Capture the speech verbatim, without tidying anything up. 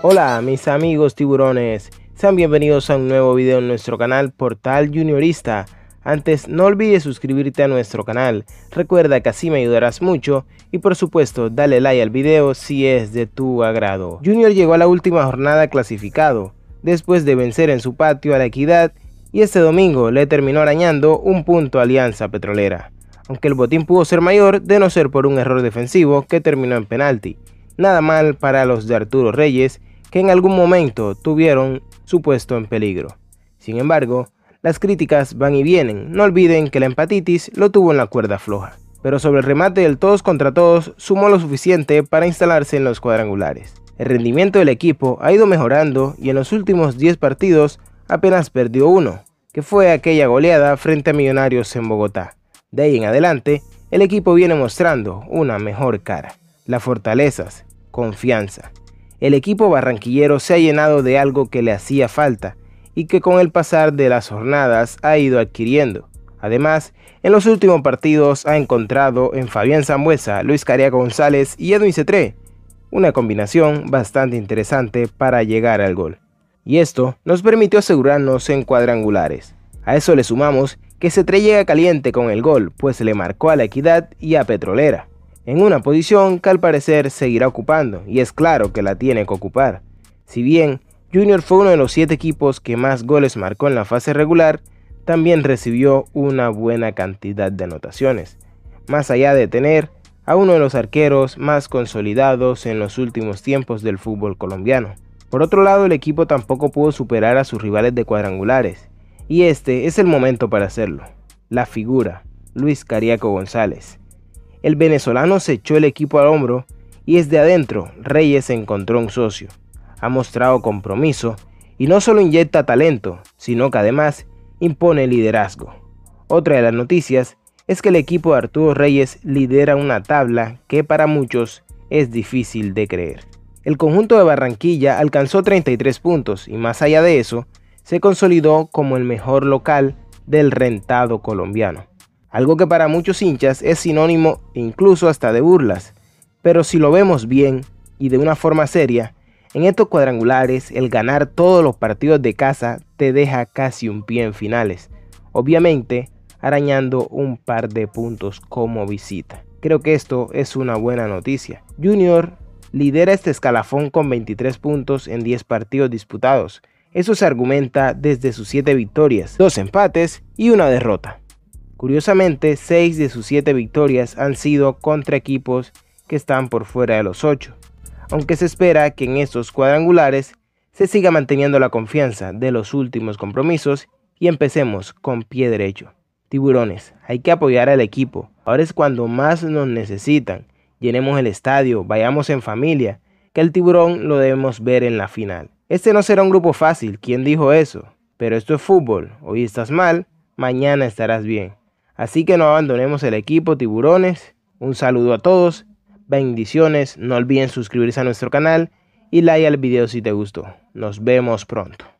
Hola mis amigos tiburones, sean bienvenidos a un nuevo video en nuestro canal Portal Juniorista. Antes no olvides suscribirte a nuestro canal, recuerda que así me ayudarás mucho y por supuesto dale like al video si es de tu agrado. Junior llegó a la última jornada clasificado, después de vencer en su patio a La Equidad y este domingo le terminó arañando un punto a Alianza Petrolera, aunque el botín pudo ser mayor de no ser por un error defensivo que terminó en penalti. Nada mal para los de Arturo Reyes, que en algún momento tuvieron su puesto en peligro. Sin embargo, las críticas van y vienen, no olviden que la empatitis lo tuvo en la cuerda floja, pero sobre el remate del todos contra todos sumó lo suficiente para instalarse en los cuadrangulares. El rendimiento del equipo ha ido mejorando y en los últimos diez partidos apenas perdió uno, que fue aquella goleada frente a Millonarios en Bogotá. De ahí en adelante, el equipo viene mostrando una mejor cara. Las fortalezas, confianza. El equipo barranquillero se ha llenado de algo que le hacía falta y que con el pasar de las jornadas ha ido adquiriendo. Además, en los últimos partidos ha encontrado en Fabián Sambueza, Luis Cariaco González y Edwin Cetré, una combinación bastante interesante para llegar al gol. Y esto nos permitió asegurarnos en cuadrangulares. A eso le sumamos que Cetré llega caliente con el gol, pues le marcó a La Equidad y a Petrolera, en una posición que al parecer seguirá ocupando, y es claro que la tiene que ocupar. Si bien Junior fue uno de los siete equipos que más goles marcó en la fase regular, también recibió una buena cantidad de anotaciones, más allá de tener a uno de los arqueros más consolidados en los últimos tiempos del fútbol colombiano. Por otro lado, el equipo tampoco pudo superar a sus rivales de cuadrangulares, y este es el momento para hacerlo. La figura, Luis Cariaco González. El venezolano se echó el equipo al hombro y desde adentro Reyes encontró un socio. Ha mostrado compromiso y no solo inyecta talento, sino que además impone liderazgo. Otra de las noticias es que el equipo de Arturo Reyes lidera una tabla que para muchos es difícil de creer. El conjunto de Barranquilla alcanzó treinta y tres puntos y más allá de eso, se consolidó como el mejor local del rentado colombiano. Algo que para muchos hinchas es sinónimo incluso hasta de burlas, pero si lo vemos bien y de una forma seria, en estos cuadrangulares el ganar todos los partidos de casa te deja casi un pie en finales, obviamente arañando un par de puntos como visita. Creo que esto es una buena noticia. Junior lidera este escalafón con veintitrés puntos en diez partidos disputados. Eso se argumenta desde sus siete victorias, dos empates y una derrota. Curiosamente, seis de sus siete victorias han sido contra equipos que están por fuera de los ocho, aunque se espera que en estos cuadrangulares se siga manteniendo la confianza de los últimos compromisos y empecemos con pie derecho. Tiburones, hay que apoyar al equipo, ahora es cuando más nos necesitan, llenemos el estadio, vayamos en familia, que el Tiburón lo debemos ver en la final. Este no será un grupo fácil, ¿quién dijo eso? Pero esto es fútbol, hoy estás mal, mañana estarás bien. Así que no abandonemos el equipo, tiburones. Un saludo a todos, bendiciones, no olviden suscribirse a nuestro canal y like al video si te gustó. Nos vemos pronto.